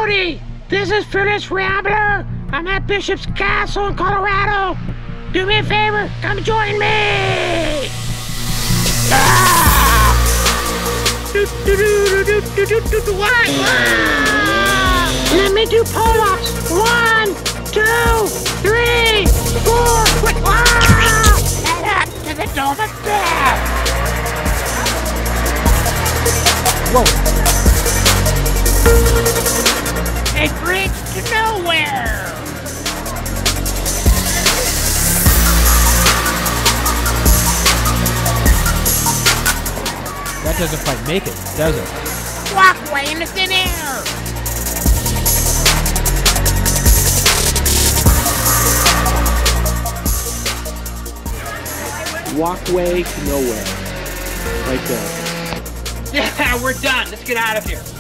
Howdy! This is Phyllis Rambler. I'm at Bishop's Castle in Colorado. Do me a favor, come join me! Ah! Let me do pull-ups. 1, 2, 3, 4. Quick! Head up to the dome of death! Whoa! A bridge to nowhere! That doesn't quite make it, does it? Walkway in the thin air! Walkway to nowhere. Right there. Yeah, we're done. Let's get out of here.